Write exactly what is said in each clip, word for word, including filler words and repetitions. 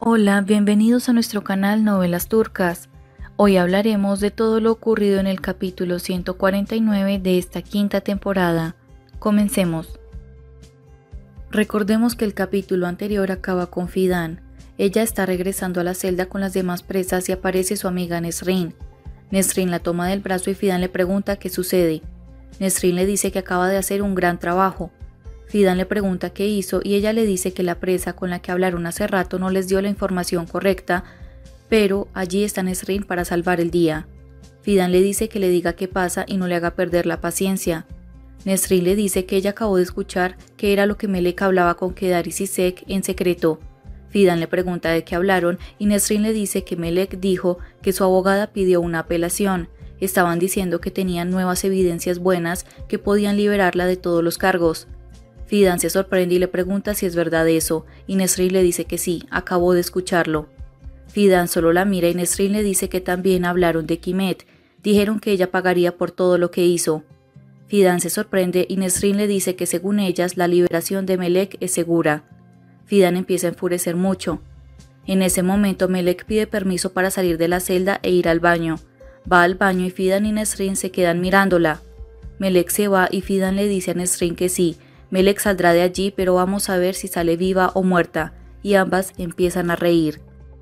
Hola, bienvenidos a nuestro canal Novelas Turcas. Hoy hablaremos de todo lo ocurrido en el capítulo ciento cuarenta y nueve de esta quinta temporada. Comencemos. Recordemos que el capítulo anterior acaba con Fidan. Ella está regresando a la celda con las demás presas y aparece su amiga Nesrin. Nesrin la toma del brazo y Fidan le pregunta qué sucede. Nesrin le dice que acaba de hacer un gran trabajo. Fidan le pregunta qué hizo y ella le dice que la presa con la que hablaron hace rato no les dio la información correcta, pero allí está Nesrin para salvar el día. Fidan le dice que le diga qué pasa y no le haga perder la paciencia. Nesrin le dice que ella acabó de escuchar que era lo que Melek hablaba con Kedar y Sisek en secreto. Fidan le pregunta de qué hablaron y Nesrin le dice que Melek dijo que su abogada pidió una apelación. Estaban diciendo que tenían nuevas evidencias buenas que podían liberarla de todos los cargos. Fidan se sorprende y le pregunta si es verdad eso, y Nesrin le dice que sí, acabó de escucharlo. Fidan solo la mira y Nesrin le dice que también hablaron de Quimet, dijeron que ella pagaría por todo lo que hizo. Fidan se sorprende y Nesrin le dice que según ellas la liberación de Melek es segura. Fidan empieza a enfurecer mucho. En ese momento Melek pide permiso para salir de la celda e ir al baño. Va al baño y Fidan y Nesrin se quedan mirándola. Melek se va y Fidan le dice a Nesrin que sí, Melek saldrá de allí, pero vamos a ver si sale viva o muerta, y ambas empiezan a reír.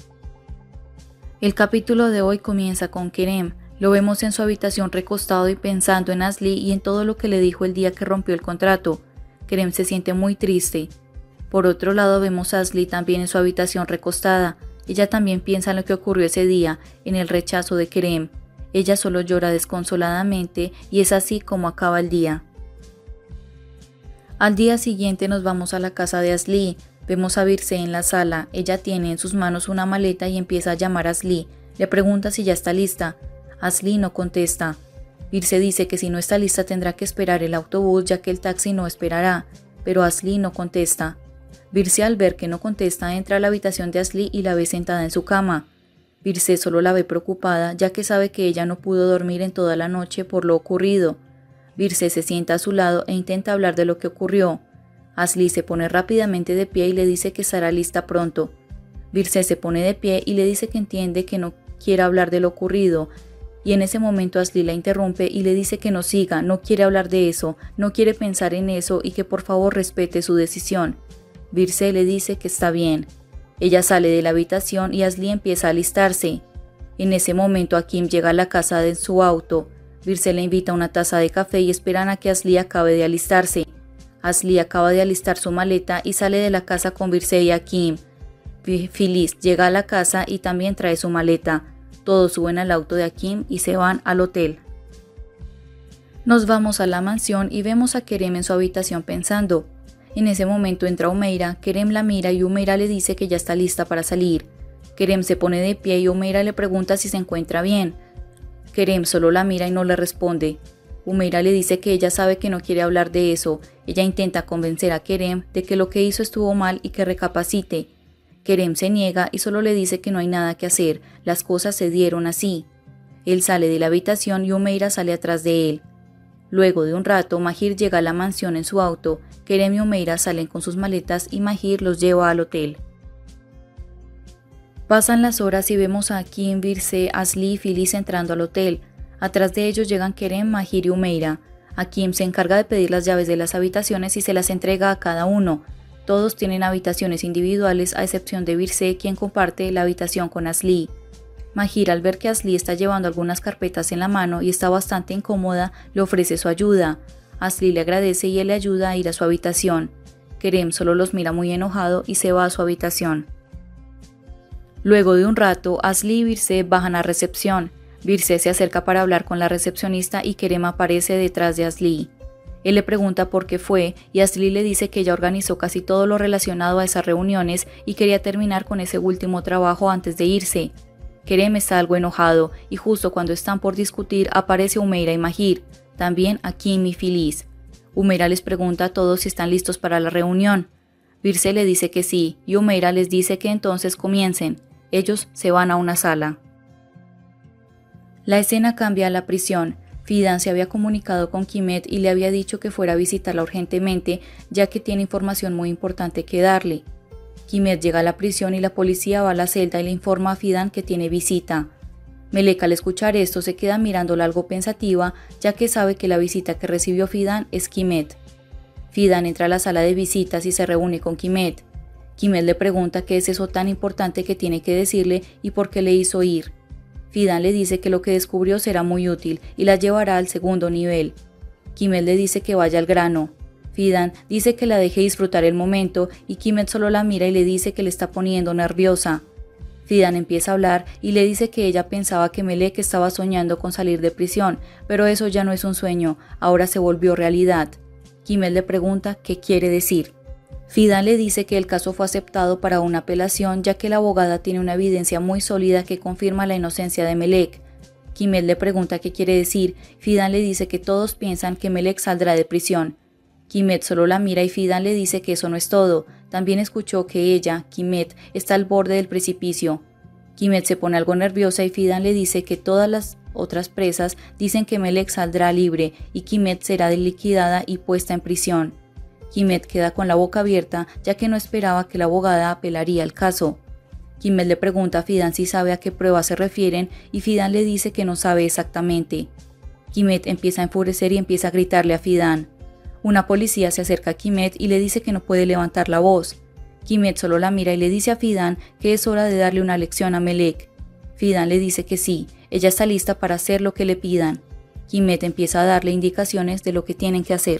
El capítulo de hoy comienza con Kerem. Lo vemos en su habitación recostado y pensando en Asli y en todo lo que le dijo el día que rompió el contrato. Kerem se siente muy triste. Por otro lado vemos a Asli también en su habitación recostada. Ella también piensa en lo que ocurrió ese día, en el rechazo de Kerem. Ella solo llora desconsoladamente y es así como acaba el día. Al día siguiente nos vamos a la casa de Asli. Vemos a Birse en la sala. Ella tiene en sus manos una maleta y empieza a llamar a Asli. Le pregunta si ya está lista. Asli no contesta. Birse dice que si no está lista tendrá que esperar el autobús ya que el taxi no esperará, pero Asli no contesta. Birse al ver que no contesta entra a la habitación de Asli y la ve sentada en su cama. Birse solo la ve preocupada ya que sabe que ella no pudo dormir en toda la noche por lo ocurrido. Birse se sienta a su lado e intenta hablar de lo que ocurrió. Asli se pone rápidamente de pie y le dice que estará lista pronto. Birse se pone de pie y le dice que entiende que no quiere hablar de lo ocurrido, y en ese momento Asli la interrumpe y le dice que no siga, no quiere hablar de eso, no quiere pensar en eso y que por favor respete su decisión. Birse le dice que está bien. Ella sale de la habitación y Asli empieza a alistarse. En ese momento Akim llega a la casa de su auto. Birse le invita una taza de café y esperan a que Asli acabe de alistarse. Asli acaba de alistar su maleta y sale de la casa con Birse y Akim. Filiz llega a la casa y también trae su maleta. Todos suben al auto de Akim y se van al hotel. Nos vamos a la mansión y vemos a Kerem en su habitación pensando. En ese momento entra Humeira, Kerem la mira y Humeira le dice que ya está lista para salir. Kerem se pone de pie y Humeira le pregunta si se encuentra bien. Kerem solo la mira y no le responde. Humeira le dice que ella sabe que no quiere hablar de eso. Ella intenta convencer a Kerem de que lo que hizo estuvo mal y que recapacite. Kerem se niega y solo le dice que no hay nada que hacer, las cosas se dieron así. Él sale de la habitación y Humeira sale atrás de él. Luego de un rato, Mahir llega a la mansión en su auto. Kerem y Humeira salen con sus maletas y Mahir los lleva al hotel. Pasan las horas y vemos a Akim, Birse, Asli y Filiz entrando al hotel. Atrás de ellos llegan Kerem, Mahir y Humeira. Akim se encarga de pedir las llaves de las habitaciones y se las entrega a cada uno. Todos tienen habitaciones individuales a excepción de Birse, quien comparte la habitación con Asli. Mahir, al ver que Asli está llevando algunas carpetas en la mano y está bastante incómoda, le ofrece su ayuda. Asli le agradece y él le ayuda a ir a su habitación. Kerem solo los mira muy enojado y se va a su habitación. Luego de un rato, Asli y Birse bajan a recepción. Birse se acerca para hablar con la recepcionista y Kerem aparece detrás de Asli. Él le pregunta por qué fue y Asli le dice que ella organizó casi todo lo relacionado a esas reuniones y quería terminar con ese último trabajo antes de irse. Kerem está algo enojado y justo cuando están por discutir aparece Humeira y Mahir, también Akim y Filiz. Humeira les pregunta a todos si están listos para la reunión. Birse le dice que sí y Humeira les dice que entonces comiencen. Ellos se van a una sala. La escena cambia a la prisión. Fidan se había comunicado con Quimet y le había dicho que fuera a visitarla urgentemente, ya que tiene información muy importante que darle. Quimet llega a la prisión y la policía va a la celda y le informa a Fidan que tiene visita. Melek al escuchar esto se queda mirándola algo pensativa, ya que sabe que la visita que recibió Fidan es Quimet. Fidan entra a la sala de visitas y se reúne con Quimet. Quimet le pregunta qué es eso tan importante que tiene que decirle y por qué le hizo ir. Fidan le dice que lo que descubrió será muy útil y la llevará al segundo nivel. Quimet le dice que vaya al grano. Fidan dice que la deje disfrutar el momento y Quimet solo la mira y le dice que le está poniendo nerviosa. Fidan empieza a hablar y le dice que ella pensaba que Melek estaba soñando con salir de prisión, pero eso ya no es un sueño, ahora se volvió realidad. Quimet le pregunta qué quiere decir. Fidan le dice que el caso fue aceptado para una apelación ya que la abogada tiene una evidencia muy sólida que confirma la inocencia de Melek. Quimet le pregunta qué quiere decir. Fidan le dice que todos piensan que Melek saldrá de prisión. Quimet solo la mira y Fidan le dice que eso no es todo. También escuchó que ella, Quimet, está al borde del precipicio. Quimet se pone algo nerviosa y Fidan le dice que todas las otras presas dicen que Melek saldrá libre y Quimet será liquidada y puesta en prisión. Quimet queda con la boca abierta ya que no esperaba que la abogada apelaría el caso. Quimet le pregunta a Fidan si sabe a qué pruebas se refieren y Fidan le dice que no sabe exactamente. Quimet empieza a enfurecer y empieza a gritarle a Fidan. Una policía se acerca a Quimet y le dice que no puede levantar la voz. Quimet solo la mira y le dice a Fidan que es hora de darle una lección a Melek. Fidan le dice que sí, ella está lista para hacer lo que le pidan. Quimet empieza a darle indicaciones de lo que tienen que hacer.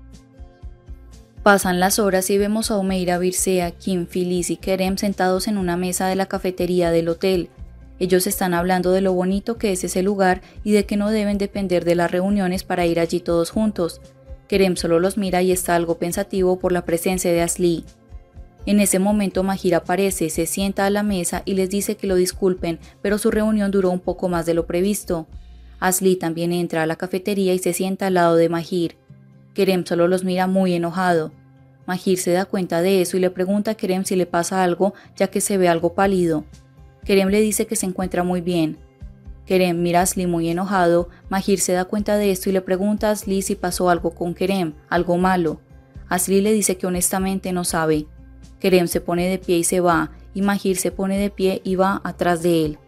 Pasan las horas y vemos a Omeira, Birsea, Kim, Filiz y Kerem sentados en una mesa de la cafetería del hotel. Ellos están hablando de lo bonito que es ese lugar y de que no deben depender de las reuniones para ir allí todos juntos. Kerem solo los mira y está algo pensativo por la presencia de Asli. En ese momento Mahir aparece, se sienta a la mesa y les dice que lo disculpen, pero su reunión duró un poco más de lo previsto. Asli también entra a la cafetería y se sienta al lado de Mahir. Kerem solo los mira muy enojado. Mahir se da cuenta de eso y le pregunta a Kerem si le pasa algo, ya que se ve algo pálido. Kerem le dice que se encuentra muy bien. Kerem mira a Asli muy enojado. Mahir se da cuenta de esto y le pregunta a Asli si pasó algo con Kerem, algo malo. Asli le dice que honestamente no sabe. Kerem se pone de pie y se va, y Mahir se pone de pie y va atrás de él.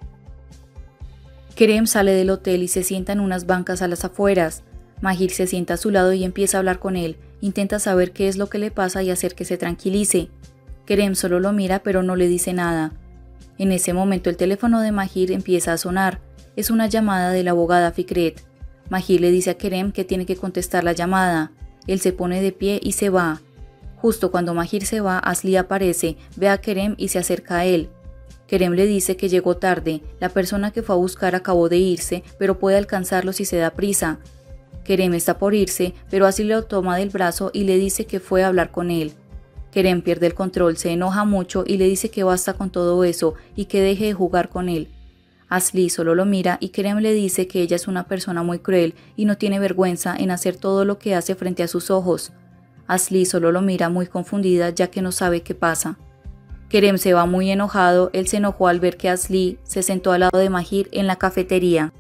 Kerem sale del hotel y se sienta en unas bancas a las afueras. Mahir se sienta a su lado y empieza a hablar con él. Intenta saber qué es lo que le pasa y hacer que se tranquilice. Kerem solo lo mira pero no le dice nada. En ese momento el teléfono de Mahir empieza a sonar. Es una llamada de la abogada Fikret. Mahir le dice a Kerem que tiene que contestar la llamada. Él se pone de pie y se va. Justo cuando Mahir se va, Asli aparece, ve a Kerem y se acerca a él. Kerem le dice que llegó tarde, la persona que fue a buscar acabó de irse, pero puede alcanzarlo si se da prisa. Kerem está por irse, pero Asli lo toma del brazo y le dice que fue a hablar con él. Kerem pierde el control, se enoja mucho y le dice que basta con todo eso y que deje de jugar con él. Asli solo lo mira y Kerem le dice que ella es una persona muy cruel y no tiene vergüenza en hacer todo lo que hace frente a sus ojos. Asli solo lo mira muy confundida ya que no sabe qué pasa. Kerem se va muy enojado, él se enojó al ver que Asli se sentó al lado de Mahir en la cafetería.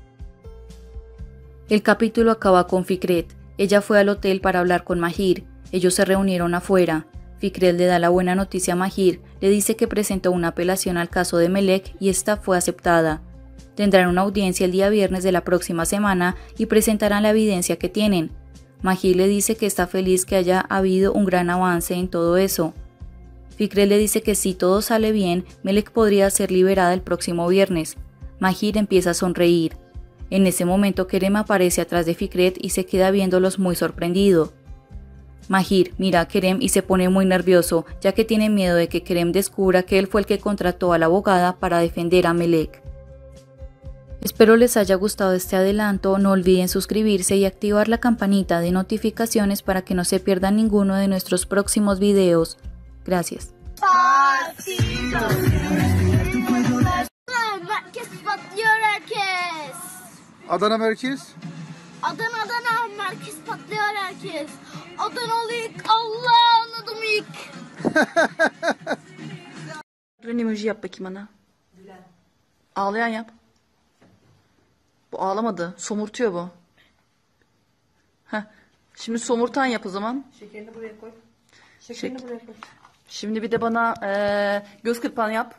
El capítulo acaba con Fikret. Ella fue al hotel para hablar con Mahir. Ellos se reunieron afuera. Fikret le da la buena noticia a Mahir, le dice que presentó una apelación al caso de Melek y esta fue aceptada. Tendrán una audiencia el día viernes de la próxima semana y presentarán la evidencia que tienen. Mahir le dice que está feliz que haya habido un gran avance en todo eso. Fikret le dice que si todo sale bien, Melek podría ser liberada el próximo viernes. Mahir empieza a sonreír. En ese momento Kerem aparece atrás de Fikret y se queda viéndolos muy sorprendido. Mahir mira a Kerem y se pone muy nervioso, ya que tiene miedo de que Kerem descubra que él fue el que contrató a la abogada para defender a Melek. Espero les haya gustado este adelanto, no olviden suscribirse y activar la campanita de notificaciones para que no se pierdan ninguno de nuestros próximos videos. Gracias. Adana merkez. Adana Adana merkez patlıyor herkes. Adanalıyık Allah anladım ilk. Ren emoji yap bakayım bana. Ağlayan yap. Bu ağlamadı. Somurtuyor bu. Heh. Şimdi somurtan yap o zaman. Şekerini buraya koy. Şekerini Şek buraya koy. Şimdi bir de bana eee, göz kırpan yap.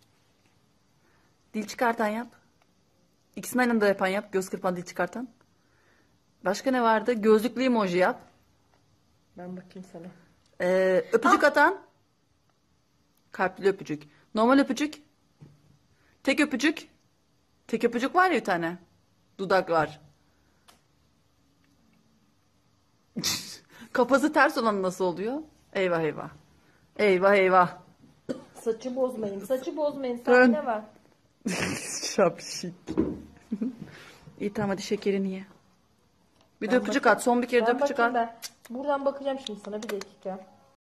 Dil çıkartan yap. İkisini aynı anda yapan yap. Göz kırpan, dil çıkartan. Başka ne vardı? Gözlüklü emoji yap. Ben bakayım sana. Ee, öpücük atan. Kalpli öpücük. Normal öpücük. Tek öpücük. Tek öpücük var ya bir tane. Dudak var. Kafası ters olan nasıl oluyor? Eyvah eyvah. Eyvah eyvah. Saçı bozmayın. Saçı bozmayın. Dön. Sen ne var? Şapşik. İyi tamam hadi şekerini ye. Bir de Ben öpücük bakayım. at. Son bir kere de Ben öpücük bakayım at. ben. Buradan bakacağım şimdi sana bir dakika.